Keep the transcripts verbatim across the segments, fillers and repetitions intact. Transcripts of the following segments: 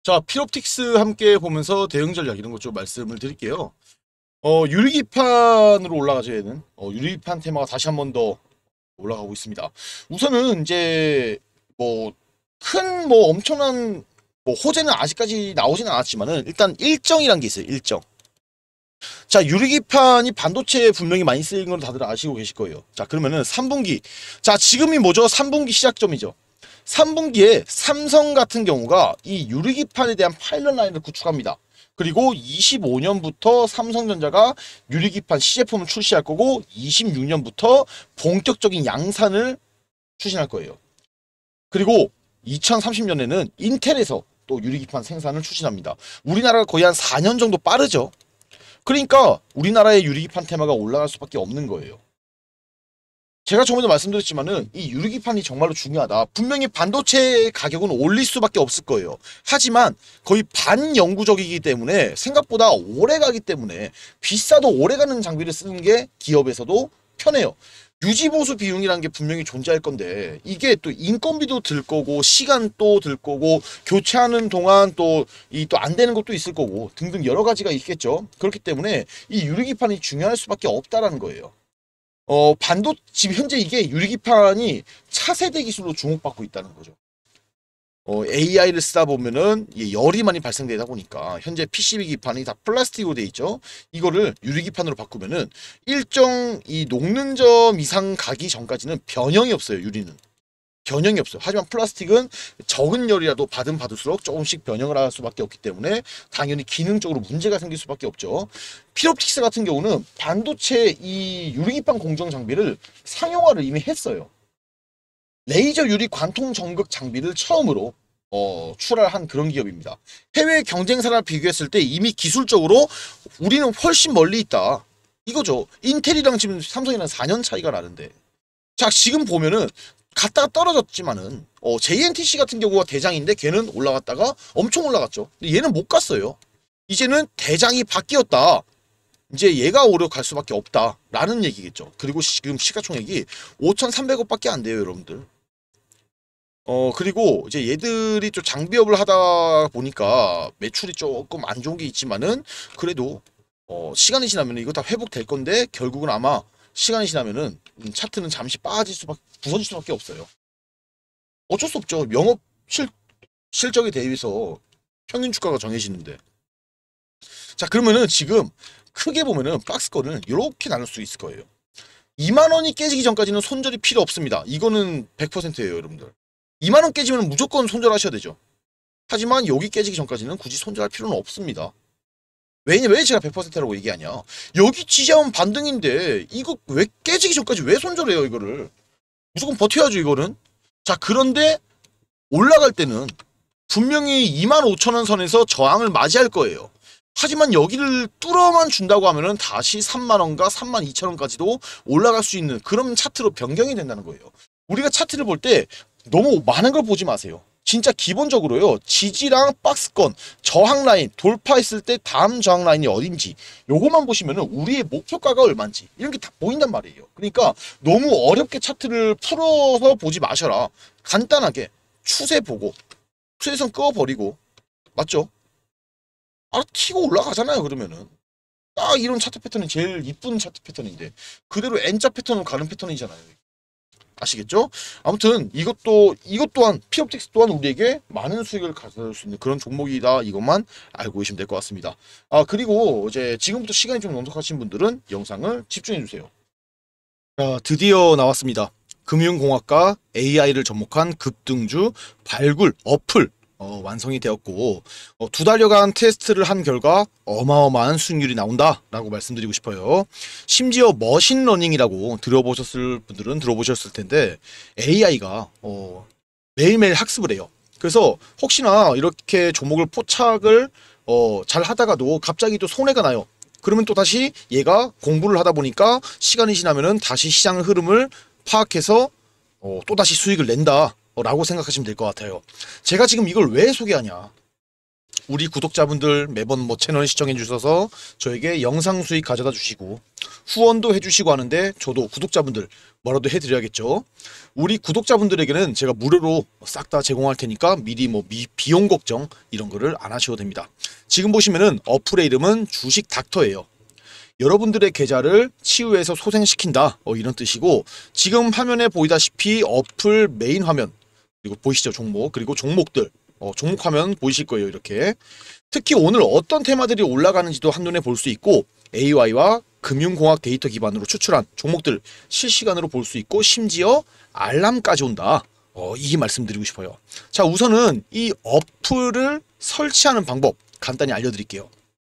자, 필옵틱스 함께 보면서 대응 전략 이런 것 좀 말씀을 드릴게요. 어, 유리기판으로 올라가죠, 얘는. 어, 유리기판 테마가 다시 한 번 더 올라가고 있습니다. 우선은 이제 뭐 큰 뭐 엄청난 뭐 호재는 아직까지 나오지는 않았지만은 일단 일정이란 게 있어요. 일정. 자, 유리기판이 반도체에 분명히 많이 쓰이는 건 다들 아시고 계실 거예요. 자, 그러면은 삼 분기. 자, 지금이 뭐죠? 삼 분기 시작점이죠. 삼 분기에 삼성 같은 경우가 이 유리기판에 대한 파일럿 라인을 구축합니다. 그리고 이십오 년부터 삼성전자가 유리기판 시제품을 출시할 거고 이십육 년부터 본격적인 양산을 추진할 거예요. 그리고 이천삼십 년에는 인텔에서 또 유리기판 생산을 추진합니다. 우리나라가 거의 한 사 년 정도 빠르죠. 그러니까 우리나라의 유리기판 테마가 올라갈 수밖에 없는 거예요. 제가 저번에 말씀드렸지만은 이 유리기판이 정말로 중요하다. 분명히 반도체 가격은 올릴 수밖에 없을 거예요. 하지만 거의 반영구적이기 때문에 생각보다 오래 가기 때문에 비싸도 오래 가는 장비를 쓰는 게 기업에서도 편해요. 유지보수 비용이라는 게 분명히 존재할 건데 이게 또 인건비도 들 거고 시간도 들 거고 교체하는 동안 또 이 또 안 되는 것도 있을 거고 등등 여러 가지가 있겠죠. 그렇기 때문에 이 유리기판이 중요할 수밖에 없다라는 거예요. 어, 반도, 지금 현재 이게 유리기판이 차세대 기술로 주목받고 있다는 거죠. 어, 에이아이를 쓰다 보면은 열이 많이 발생되다 보니까 현재 피씨비 기판이 다 플라스틱으로 돼 있죠. 이거를 유리기판으로 바꾸면은 일정 이 녹는 점 이상 가기 전까지는 변형이 없어요, 유리는. 변형이 없어요. 하지만 플라스틱은 적은 열이라도 받으면 받을수록 조금씩 변형을 할 수밖에 없기 때문에 당연히 기능적으로 문제가 생길 수밖에 없죠. 필옵틱스 같은 경우는 반도체 이 유리기판 공정 장비를 상용화를 이미 했어요. 레이저 유리 관통 전극 장비를 처음으로 어, 출하한 그런 기업입니다. 해외 경쟁사랑 비교했을 때 이미 기술적으로 우리는 훨씬 멀리 있다. 이거죠. 인텔이랑 지금 삼성이랑 사 년 차이가 나는데. 자, 지금 보면은 갔다가 떨어졌지만은 어, 제이엔티씨 같은 경우가 대장인데 걔는 올라갔다가 엄청 올라갔죠. 근데 얘는 못 갔어요. 이제는 대장이 바뀌었다. 이제 얘가 오래 갈 수밖에 없다 라는 얘기겠죠. 그리고 지금 시가총액이 오천삼백억 밖에 안 돼요, 여러분들. 어, 그리고 이제 얘들이 좀 장비업을 하다 보니까 매출이 조금 안 좋은 게 있지만은 그래도 어, 시간이 지나면 이거 다 회복될 건데 결국은 아마 시간이 지나면은 차트는 잠시 빠질 수밖에, 부서질 수밖에 없어요. 어쩔 수 없죠. 영업 실, 실적에 대비해서 평균 주가가 정해지는데. 자, 그러면은 지금 크게 보면은 박스권을 이렇게 나눌 수 있을 거예요. 이만 원이 깨지기 전까지는 손절이 필요 없습니다. 이거는 백 퍼센트예요, 여러분들. 이만 원 깨지면 무조건 손절하셔야 되죠. 하지만 여기 깨지기 전까지는 굳이 손절할 필요는 없습니다. 왜냐, 왜 제가 백 퍼센트라고 얘기하냐. 여기 지지하면 반등인데 이거 왜 깨지기 전까지 왜 손절해요, 이거를. 무조건 버텨야죠, 이거는. 자, 그런데 올라갈 때는 분명히 이만 오천 원 선에서 저항을 맞이할 거예요. 하지만 여기를 뚫어만 준다고 하면은 다시 삼만 원과 삼만 이천 원까지도 올라갈 수 있는 그런 차트로 변경이 된다는 거예요. 우리가 차트를 볼 때 너무 많은 걸 보지 마세요. 진짜 기본적으로요. 지지랑 박스권, 저항 라인, 돌파했을 때 다음 저항 라인이 어딘지 요것만 보시면은 우리의 목표가가 얼마인지 이런 게 다 보인단 말이에요. 그러니까 너무 어렵게 차트를 풀어서 보지 마셔라. 간단하게 추세 보고 추세선 끄어버리고, 맞죠? 아, 튀고 올라가잖아요. 그러면은 딱 이런 차트 패턴이 제일 이쁜 차트 패턴인데 그대로 N자 패턴으로 가는 패턴이잖아요. 아시겠죠? 아무튼 이것도 이것 또한 피옵틱스 또한 우리에게 많은 수익을 가져올 수 있는 그런 종목이다. 이것만 알고 계시면 될 것 같습니다. 아, 그리고 이제 지금부터 시간이 좀 넉넉하신 분들은 영상을 집중해 주세요. 자, 드디어 나왔습니다. 금융공학과 에이아이를 접목한 급등주 발굴 어플 어, 완성이 되었고 어, 두 달여간 테스트를 한 결과 어마어마한 수익률이 나온다라고 말씀드리고 싶어요. 심지어 머신러닝이라고 들어보셨을 분들은 들어보셨을 텐데 에이아이가 어, 매일매일 학습을 해요. 그래서 혹시나 이렇게 종목을 포착을 어, 잘 하다가도 갑자기 또 손해가 나요. 그러면 또 다시 얘가 공부를 하다 보니까 시간이 지나면은 다시 시장 흐름을 파악해서 어, 또다시 수익을 낸다 라고 생각하시면 될 것 같아요. 제가 지금 이걸 왜 소개하냐, 우리 구독자분들 매번 뭐 채널 시청해 주셔서 저에게 영상 수익 가져다 주시고 후원도 해주시고 하는데 저도 구독자분들 뭐라도 해드려야겠죠. 우리 구독자분들에게는 제가 무료로 싹 다 제공할 테니까 미리 뭐 미, 비용 걱정 이런 거를 안 하셔도 됩니다. 지금 보시면은 어플의 이름은 주식 닥터예요. 여러분들의 계좌를 치유해서 소생시킨다 어, 이런 뜻이고, 지금 화면에 보이다시피 어플 메인 화면, 그리고 보이시죠 종목, 그리고 종목들 어, 종목 화면 보이실 거예요. 이렇게 특히 오늘 어떤 테마들이 올라가는지도 한눈에 볼 수 있고, 에이아이와 금융공학 데이터 기반으로 추출한 종목들 실시간으로 볼 수 있고, 심지어 알람까지 온다. 어, 이 말씀드리고 싶어요. 자, 우선은 이 어플을 설치하는 방법 간단히 알려드릴게요.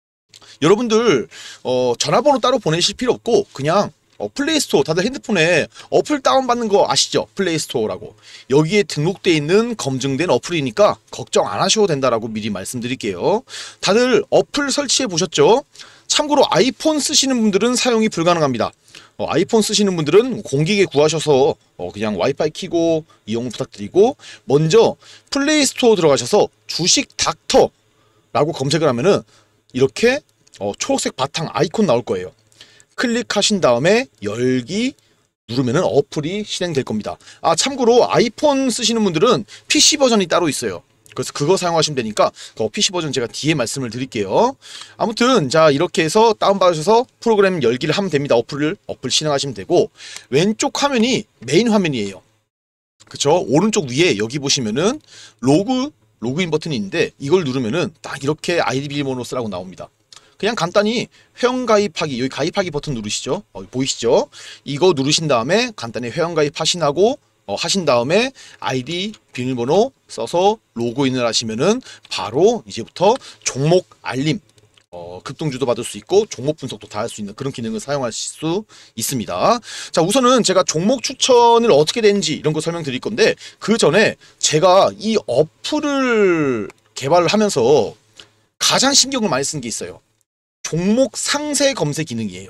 여러분들 어, 전화번호 따로 보내실 필요 없고 그냥 어, 플레이스토어, 다들 핸드폰에 어플 다운받는 거 아시죠? 플레이스토어라고. 여기에 등록되어 있는 검증된 어플이니까 걱정 안 하셔도 된다라고 미리 말씀드릴게요. 다들 어플 설치해 보셨죠? 참고로 아이폰 쓰시는 분들은 사용이 불가능합니다. 어, 아이폰 쓰시는 분들은 공기계 구하셔서 어, 그냥 와이파이 켜고 이용 부탁드리고, 먼저 플레이스토어 들어가셔서 주식 닥터라고 검색을 하면은 이렇게 어, 초록색 바탕 아이콘 나올 거예요. 클릭하신 다음에 열기 누르면은 어플이 실행될 겁니다. 아, 참고로 아이폰 쓰시는 분들은 피씨 버전이 따로 있어요. 그래서 그거 사용하시면 되니까 그 피씨 버전 제가 뒤에 말씀을 드릴게요. 아무튼 자, 이렇게 해서 다운받으셔서 프로그램 열기를 하면 됩니다. 어플을 어플 실행하시면 되고, 왼쪽 화면이 메인 화면이에요. 그쵸? 오른쪽 위에 여기 보시면은 로그 로그인 버튼이 있는데 이걸 누르면은 딱 이렇게 아이디 비밀번호 쓰라고 나옵니다. 그냥 간단히 회원가입하기, 여기 가입하기 버튼 누르시죠. 어, 보이시죠? 이거 누르신 다음에 간단히 회원가입 하신하고 어, 하신 다음에 아이디 비밀번호 써서 로그인을 하시면은 바로 이제부터 종목 알림, 어, 급등주도 받을 수 있고 종목 분석도 다 할 수 있는 그런 기능을 사용하실 수 있습니다. 자, 우선은 제가 종목 추천을 어떻게 되는지 이런 거 설명드릴 건데, 그 전에 제가 이 어플을 개발을 하면서 가장 신경을 많이 쓴 게 있어요. 종목 상세 검색 기능이에요.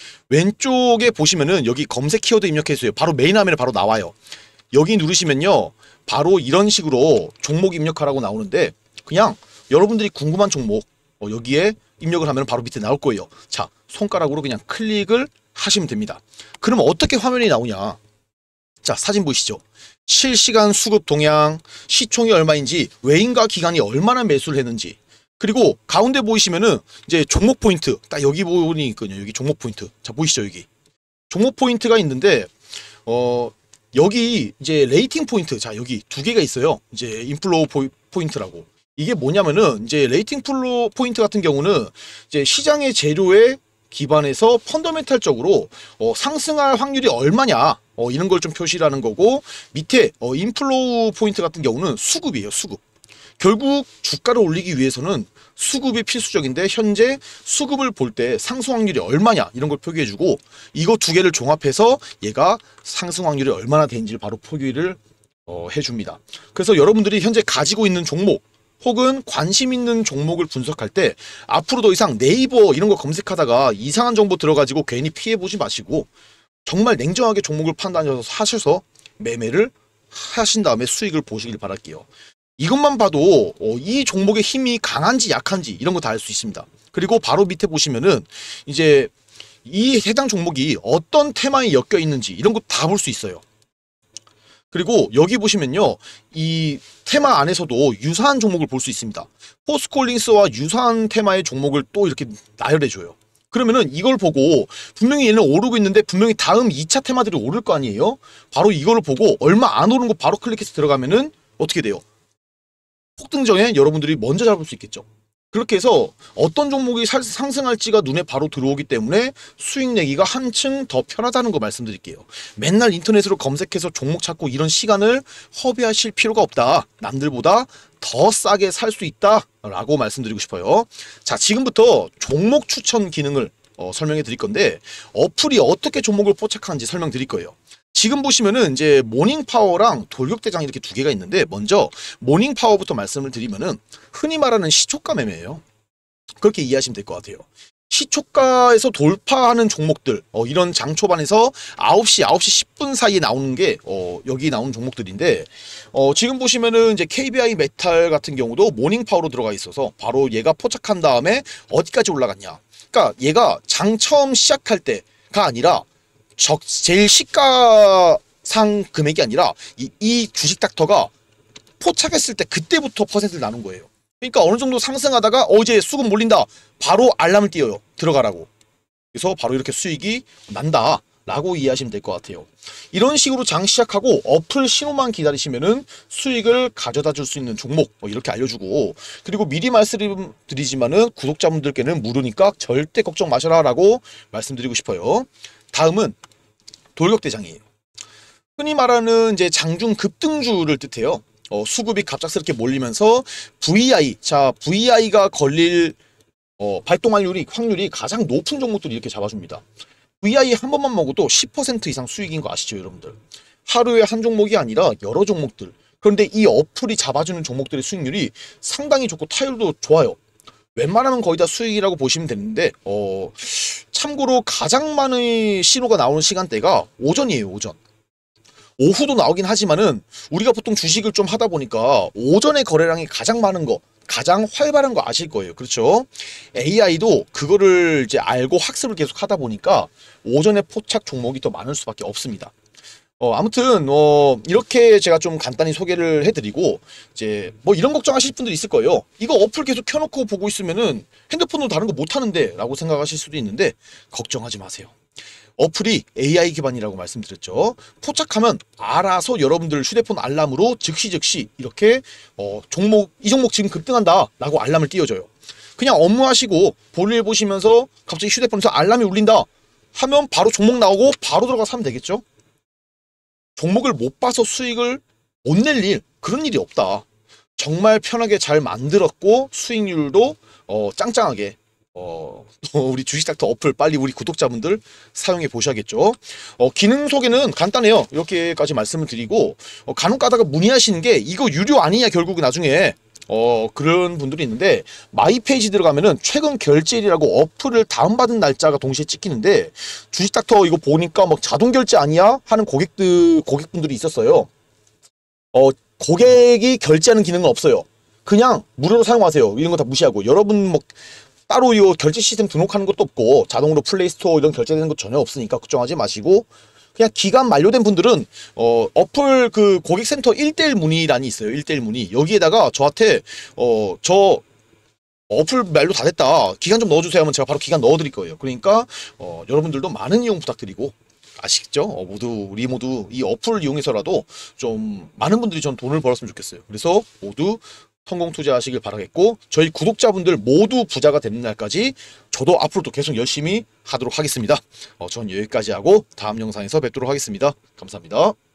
왼쪽에 보시면은 여기 검색 키워드 입력해주세요. 바로 메인 화면에 바로 나와요. 여기 누르시면요, 바로 이런 식으로 종목 입력하라고 나오는데, 그냥 여러분들이 궁금한 종목 어, 여기에 입력을 하면 바로 밑에 나올 거예요. 자, 손가락으로 그냥 클릭을 하시면 됩니다. 그럼 어떻게 화면이 나오냐? 자, 사진 보이시죠? 실시간 수급 동향, 시총이 얼마인지, 외인가 기관이 얼마나 매수를 했는지, 그리고 가운데 보이시면은 이제 종목 포인트, 딱 여기 보니까요. 여기 종목 포인트. 자, 보이시죠? 여기 종목 포인트가 있는데 어 여기 이제 레이팅 포인트, 자 여기 두 개가 있어요. 이제 인플로우 포인트라고. 이게 뭐냐면은 이제 레이팅 플로 포인트 같은 경우는 이제 시장의 재료에 기반해서 펀더멘탈적으로 어, 상승할 확률이 얼마냐 어, 이런 걸 좀 표시하는 거고, 밑에 어, 인플로우 포인트 같은 경우는 수급이에요. 수급. 결국 주가를 올리기 위해서는 수급이 필수적인데, 현재 수급을 볼 때 상승 확률이 얼마냐 이런 걸 표기해주고, 이거 두 개를 종합해서 얘가 상승 확률이 얼마나 되는지를 바로 표기를 어, 해줍니다. 그래서 여러분들이 현재 가지고 있는 종목 혹은 관심 있는 종목을 분석할 때 앞으로 더 이상 네이버 이런 거 검색하다가 이상한 정보 들어가지고 괜히 피해보지 마시고, 정말 냉정하게 종목을 판단해서 사셔서 매매를 하신 다음에 수익을 보시길 바랄게요. 이것만 봐도 어, 이 종목의 힘이 강한지 약한지 이런 거 다 알 수 있습니다. 그리고 바로 밑에 보시면은 이제 이 해당 종목이 어떤 테마에 엮여 있는지 이런 거 다 볼 수 있어요. 그리고 여기 보시면요, 이 테마 안에서도 유사한 종목을 볼 수 있습니다. 포스콜링스와 유사한 테마의 종목을 또 이렇게 나열해줘요. 그러면은 이걸 보고 분명히 얘는 오르고 있는데 분명히 다음 이 차 테마들이 오를 거 아니에요? 바로 이걸 보고 얼마 안 오른 거 바로 클릭해서 들어가면은 어떻게 돼요? 폭등전에 여러분들이 먼저 잡을 수 있겠죠. 그렇게 해서 어떤 종목이 상승할지가 눈에 바로 들어오기 때문에 수익 내기가 한층 더 편하다는 거 말씀드릴게요. 맨날 인터넷으로 검색해서 종목 찾고 이런 시간을 허비하실 필요가 없다. 남들보다 더 싸게 살 수 있다 라고 말씀드리고 싶어요. 자, 지금부터 종목 추천 기능을 어, 설명해 드릴 건데, 어플이 어떻게 종목을 포착하는지 설명드릴 거예요. 지금 보시면은 이제 모닝파워랑 돌격대장 이렇게 두 개가 있는데, 먼저 모닝파워부터 말씀을 드리면은 흔히 말하는 시초가 매매예요. 그렇게 이해하시면 될 것 같아요. 시초가에서 돌파하는 종목들, 어, 이런 장 초반에서 아홉 시, 아홉 시 십 분 사이에 나오는 게 어, 여기 나오는 종목들인데, 어, 지금 보시면은 이제 케이비아이 메탈 같은 경우도 모닝파워로 들어가 있어서 바로 얘가 포착한 다음에 어디까지 올라갔냐. 그러니까 얘가 장 처음 시작할 때가 아니라 적 제일 시가상 금액이 아니라 이, 이 주식 닥터가 포착했을 때 그때부터 퍼센트를 나눈 거예요. 그러니까 어느 정도 상승하다가 어제 수급 몰린다. 바로 알람을 띄워요. 들어가라고. 그래서 바로 이렇게 수익이 난다. 라고 이해하시면 될 것 같아요. 이런 식으로 장 시작하고 어플 신호만 기다리시면은 수익을 가져다 줄 수 있는 종목 뭐 이렇게 알려주고, 그리고 미리 말씀드리지만은 구독자분들께는 무료니까 절대 걱정 마셔라 라고 말씀드리고 싶어요. 다음은 돌격대장이에요. 흔히 말하는 이제 장중 급등주를 뜻해요. 어, 수급이 갑작스럽게 몰리면서 브이아이, 자 브이아이가 걸릴 어, 발동 확률이, 확률이 가장 높은 종목들이 이렇게 잡아줍니다. 브이아이 한 번만 먹어도 십 퍼센트 이상 수익인 거 아시죠, 여러분들? 하루에 한 종목이 아니라 여러 종목들. 그런데 이 어플이 잡아주는 종목들의 수익률이 상당히 좋고 타율도 좋아요. 웬만하면 거의 다 수익이라고 보시면 되는데, 어, 참고로 가장 많은 신호가 나오는 시간대가 오전이에요, 오전. 오후도 나오긴 하지만은 우리가 보통 주식을 좀 하다 보니까 오전에 거래량이 가장 많은 거, 가장 활발한 거 아실 거예요. 그렇죠? 에이아이도 그거를 이제 알고 학습을 계속 하다 보니까 오전에 포착 종목이 더 많을 수밖에 없습니다. 어, 아무튼 어, 이렇게 제가 좀 간단히 소개를 해드리고, 이제 뭐 이런 걱정하실 분들이 있을 거예요. 이거 어플 계속 켜놓고 보고 있으면은 핸드폰으로 다른 거 못하는데 라고 생각하실 수도 있는데, 걱정하지 마세요. 어플이 에이아이 기반이라고 말씀드렸죠. 포착하면 알아서 여러분들 휴대폰 알람으로 즉시 즉시 이렇게 어, 종목, 이 종목 지금 급등한다 라고 알람을 띄워줘요. 그냥 업무하시고 볼일 보시면서 갑자기 휴대폰에서 알람이 울린다 하면 바로 종목 나오고 바로 들어가서 하면 되겠죠. 종목을 못 봐서 수익을 못 낼 일, 그런 일이 없다. 정말 편하게 잘 만들었고 수익률도 어, 짱짱하게, 어, 우리 주식닥터 어플 빨리 우리 구독자분들 사용해 보셔야겠죠. 어, 기능 소개는 간단해요. 이렇게까지 말씀을 드리고, 어, 간혹 가다가 문의하시는 게 이거 유료 아니냐 결국은 나중에 어, 그런 분들이 있는데, 마이 페이지 들어가면은 최근 결제일이라고 어플을 다운받은 날짜가 동시에 찍히는데, 주식닥터 이거 보니까 뭐 자동 결제 아니야 하는 고객들 고객분들이 있었어요. 어, 고객이 결제하는 기능은 없어요. 그냥 무료로 사용하세요. 이런 거 다 무시하고, 여러분 뭐 따로 이 결제 시스템 등록하는 것도 없고 자동으로 플레이스토어 이런 결제되는 것 전혀 없으니까 걱정하지 마시고, 그냥 기간 만료된 분들은 어, 어플 그 고객센터 일 대일 문의란이 있어요. 일 대일 문의. 여기에다가 저한테 어, 저 어플 만료 다 됐다, 기간 좀 넣어주세요 하면 제가 바로 기간 넣어드릴 거예요. 그러니까 어, 여러분들도 많은 이용 부탁드리고, 아시겠죠? 어, 모두 우리 모두 이 어플을 이용해서라도 좀 많은 분들이 전 돈을 벌었으면 좋겠어요. 그래서 모두 성공 투자하시길 바라겠고, 저희 구독자분들 모두 부자가 되는 날까지 저도 앞으로도 계속 열심히 하도록 하겠습니다. 어, 전 여기까지 하고 다음 영상에서 뵙도록 하겠습니다. 감사합니다.